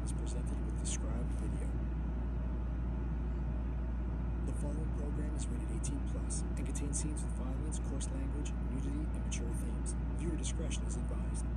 is presented with described video. The following program is rated 18+ and contains scenes with violence, coarse language, nudity, and mature themes. Viewer discretion is advised.